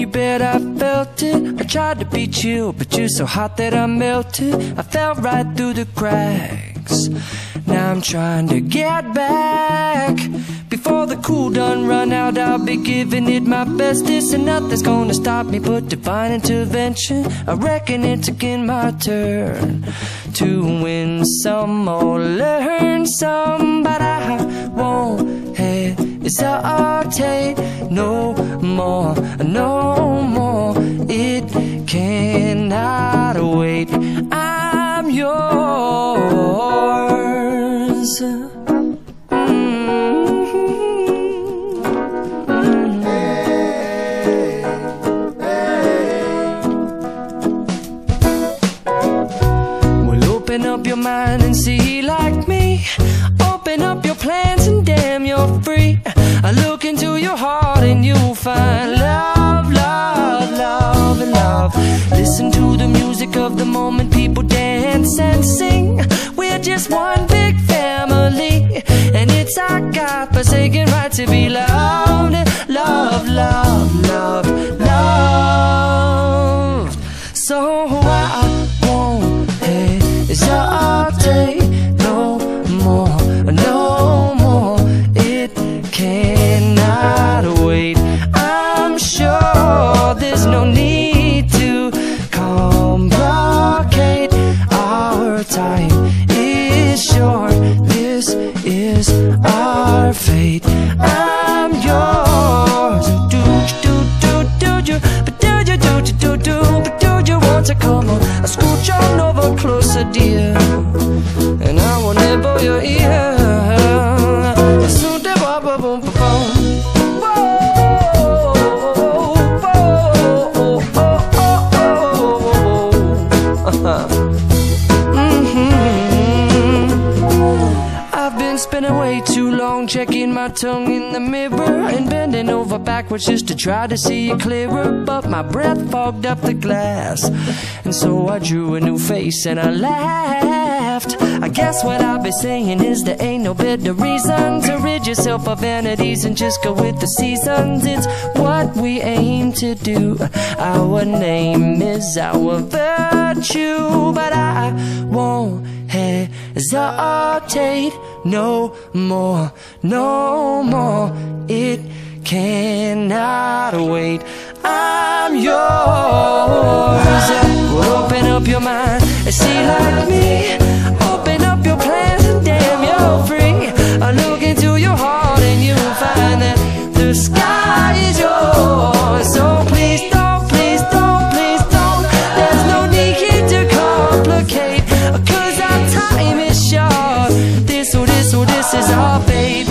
you bet I felt it. I tried to be chill, but you're so hot that I melted. I fell right through the cracks. Now I'm trying to get back. Before the cool done run out, I'll be giving it my bestest, and nothing's gonna stop me but divine intervention. I reckon it's again my turn to win some or learn some, but I won't hesitate no more, no more. It cannot wait. I'm yours. Open up your mind and see like me. Open up your plans and damn, you're free. I look into your heart and you'll find love, love, love, and love. Listen to the music of the moment, people dance and sing. We're just one big family, and it's our God-forsaken right to be loved. Love, love, love, love. So I won't hesitate no more, no more. It cannot wait. I'm sure there's no need to complicate. Our time is short. This is our fate. I'm yours. Do you, but do you, but do you want to come on? I scooch on over closer, dear, and I will nibble your ear. I've been spinning way too long, checking my tongue in the mirror and bending over backwards just to try to see it clearer, but my breath fogged up the glass, and so I drew a new face and I laughed. I guess what I'll be saying is there ain't no better reason to rid yourself of vanities and just go with the seasons. It's what we aim to do. Our name is our virtue, but I won't hesitate no more, no more. It cannot wait. I'm yours. Open up your mind and see like me. Open up your plans and damn, you're free. I look into your heart and you'll find that the sky is yours. So please don't, please don't, please don't. There's no need here to complicate, 'cause our time is short. This is our fate.